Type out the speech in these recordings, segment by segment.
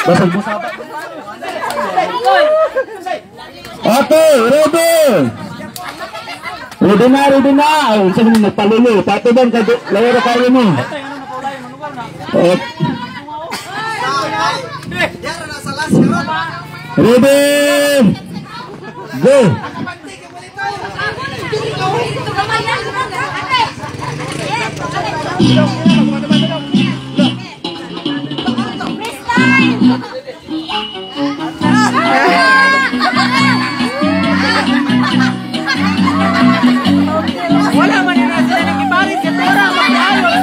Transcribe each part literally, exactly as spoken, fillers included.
Basag mo sabat. Okay, ready. Ready na, ready na. Ay, saan mo nagpalulo? Tato doon, lawero kayo mo. Okay. Ready. Go. Wala man na sila nag-ibarit sa tera, mag-ayos.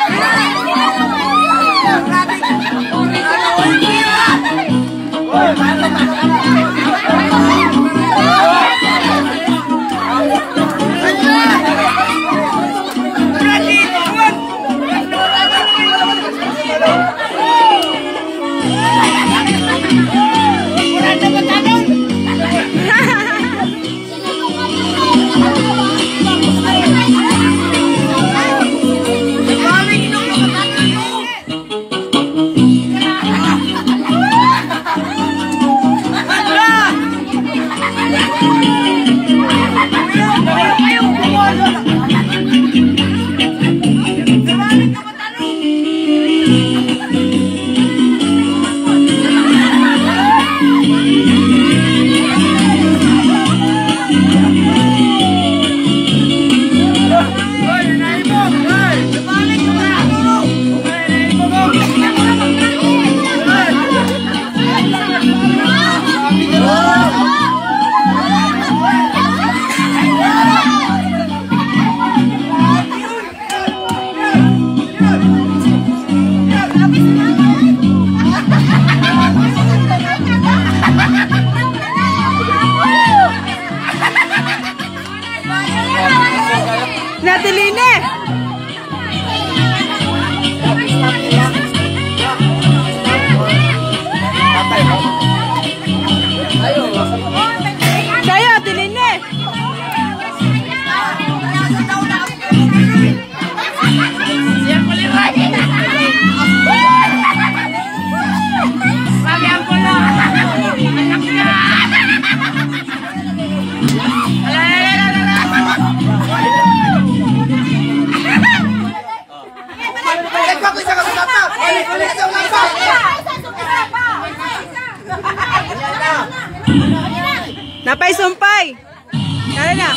Natiline! Sayo, Tiline! Napay sumpay. Kaya na.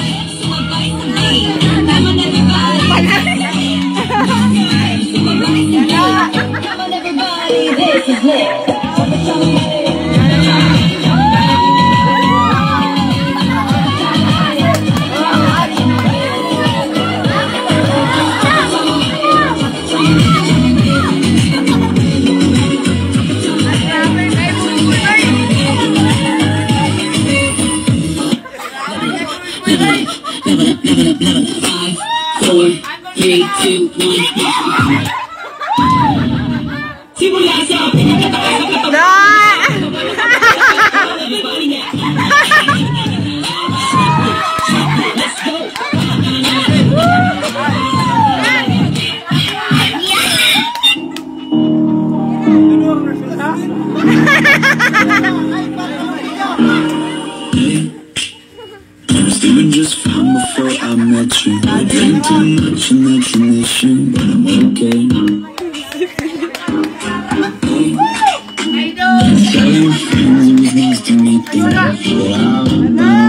Three, two, one. Simulasa. Feeling just fine before I met you. I drink too much imagination, but I'm okay. Hey, tell your friends it was nice to meet you. Wow.